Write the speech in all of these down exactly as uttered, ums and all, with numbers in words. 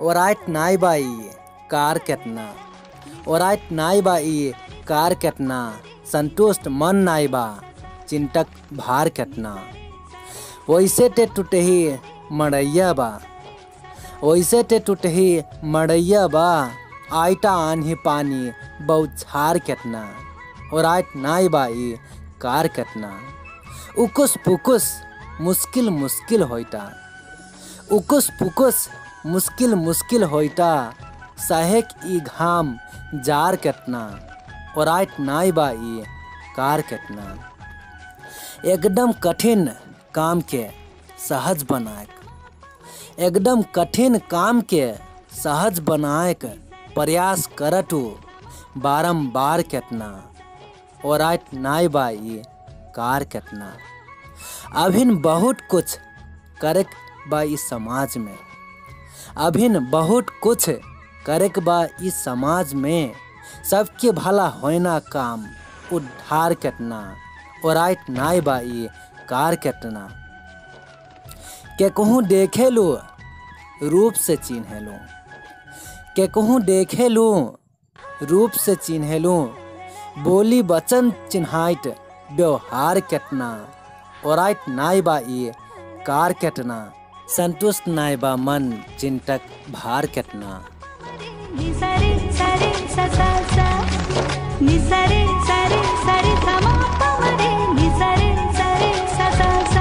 ओराइट नाई बाई कार केतना ओराइट नाई बाई कार केतना संतुष्ट मन नाई बा चिंतक भार केतना। वैसे ते टूटही मड़ैया बा वैसे ते टूटही मड़ैया बा आइटा आन्ही पानी बौछार केतना ओराइट नाई बाई कार केतना। उकुस पुकुस मुश्किल मुश्किल होइता उकुस पुकुस मुश्किल मुश्किल होइता सहेक ई घाम जार केतना ओराइट नाई बाई कार केतना। एकदम कठिन काम के सहज बनाएक एकदम कठिन काम के सहज बनाएक प्रयास करतु बारंबार केतना ओराइट नाई बाई कार केतना। अभिन बहुत कुछ करक बा इस समाज में अभिन बहुत कुछ करक बा इस समाज में सबके भला होना काम उद्धार केतना ओराइट नाई बाई कार केतना। के कहूँ देखे लू रूप से चिन्हे लूँ के कहूँ देखे लूँ रूप से चिन्हे लूँ बोली वचन चिन्हाइत व्यवहार केतना ओराइट नाई बाई कार केतना। संतुष्ट नाई बा मन चिंतक भार केतना। निसरे सरे ससा सा निसरे सरे सरे समा पमरे निसरे सरे ससा सा।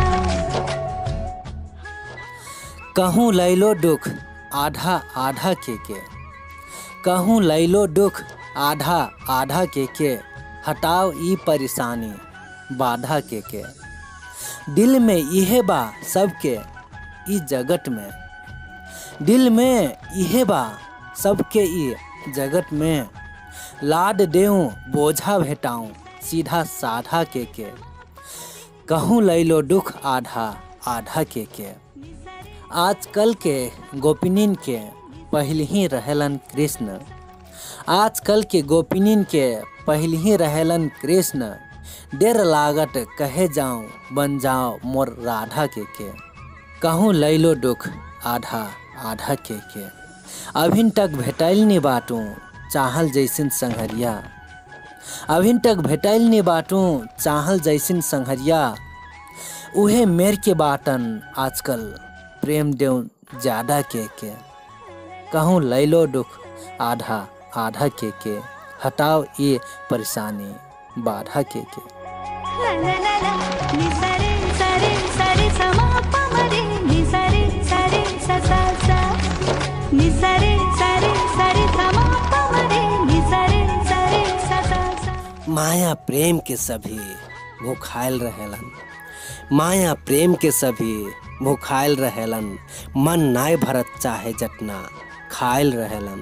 कहूँ लैलो दुख आधा आधा के के कहूँ लैलो दुख आधा आधा के के हटाओ ई परेशानी बाधा के के। दिल में इहे बा सबके ई जगत में दिल में इहे बा सबके ई जगत में लाड देऊँ बोझा भेटाऊँ सीधा साधा के के कहूँ लैलो दुख आधा आधा के के। आजकल के गोपिनीन के पहले ही रहेलन कृष्ण आजकल के गोपिनीन के पहले ही रहेलन कृष्ण देर लागत कहे जाऊँ बन जाओ मोर राधा के के कहूँ लैलो दुख आधा आधा के के। अभिन तक भेटैल नि बाटू चाहल जैसिन संघरिया अभिन तक भेटैल नि बाटू चाहल जैसिन संघरिया उहे मेर के बाटन आजकल प्रेम देव ज्यादा के के कहूँ लैलो दुख आधा आधा के के हटाओ ये परेशानी बाधा के के। ला ला ला ला निसरे सरे सरे समा पमरे निसरे सरे ससा सा निसरे सरे सरे समा पमरे निसरे सरे ससा सा। माया प्रेम के सभी भूखायल रहेलन माया प्रेम के सभी भूखायल रहेलन मन नाय भरत चाहे जतना खायल रहेलन।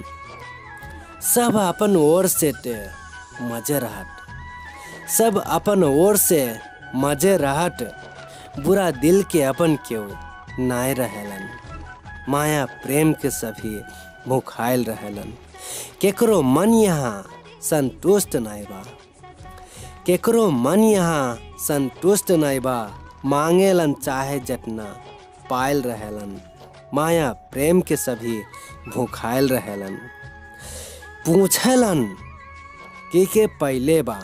सब अपन ओर से ते मजे रहत सब अपन ओर से मजे रहत बुरा दिल के अपन क्यों नाय रहेलन। माया प्रेम के सभी भूखायल रहेलन केकरो मन यहाँ संतुष्ट नाय बा केकरो मन यहाँ संतुष्ट नाय बा मांगेलन चाहे जतना पायल रहेलन। माया प्रेम के सभी भूखायल रहेलन पूछेलन के के पहले बा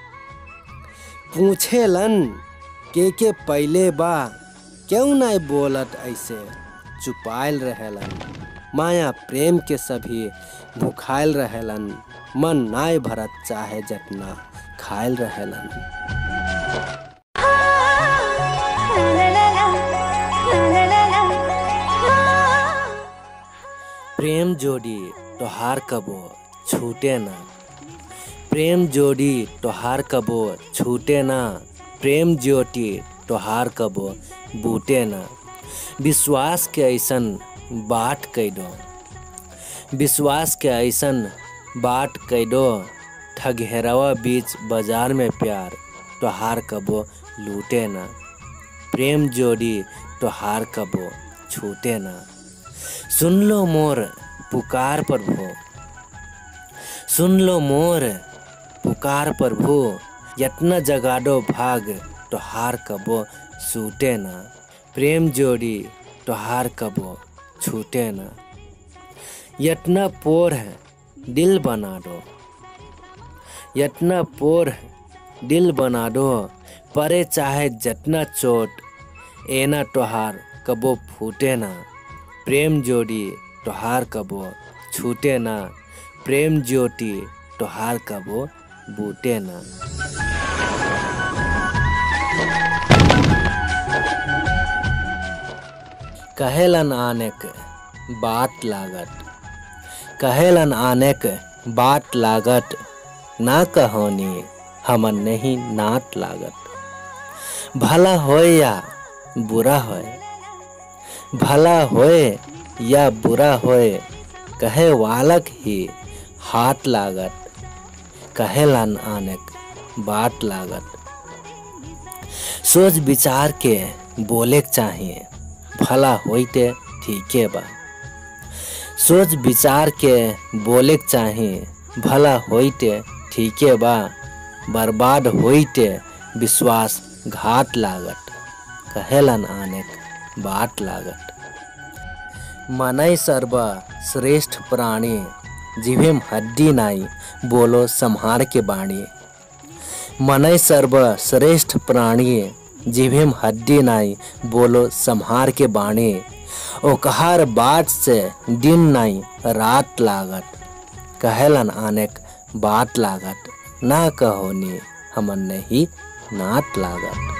पूछेलन के के पहले बा क्यों नहीं बोलत ऐसे चुपायल रहेलन। माया प्रेम के सभी भूखायल रहेलन मन नाय भरत चाहे जतना खायल रहेलन। प्रेम जोड़ी तोहार कबो छूटे ना प्रेम जोड़ी तोहार कबो छूटे ना प्रेम ज्योति तोहार कबो बूटे ना। विश्वास के ऐसन बाट कई दो विश्वास के ऐसन बाट कई दो ठगहरवा बीच बाजार में प्यार तोहार कबो लूटे ना। प्रेम जोड़ी तोहार कबो छूटे ना। सुन लो मोर पुकार प्रभु सुन लो मोर पुकार प्रभु यत्न जगाडो भाग तोहार कबो छूटे ना। प्रेम जोड़ी तोहार कबो छूटे ना। यतना पोर है दिल बना दो, यतना पोर है दिल बना दो, परे चाहे जतना चोट, एना तोहार कबो फूटे ना, प्रेम जोड़ी तोहार कबो छूटे ना, प्रेम ज्योति तोहार कबो बूटे ना। कहेलन आनेक बात लागत, कहेलन आनेक बात लागत, ना कहोनी हमन नहीं नाट लागत। भला होए या बुरा होए, भला होए या बुरा होए, कहे वालक ही हाथ लागत, कहेलन आनेक बात लागत। सोच विचार के बोले चाहिए, भला होइते ठीके बा। सोच विचार के बोले चाहिए, भला होइते ठीके बा। बर्बाद होइते विश्वास घात लागत, कहेलन आनेक बात लागत। मनई सर्व श्रेष्ठ प्राणी, जिभेम हड्डी नाई बोलो संहार के बाणी। मनई सर्व श्रेष्ठ प्राणी, जिभेम हड्डी नाई बोलो संहार के बाणी। ओकहार बात से दिन नाई रात लागत, कहेलन आनेक बात लागत, ना कहोनी हमन नहीं नाट लागत।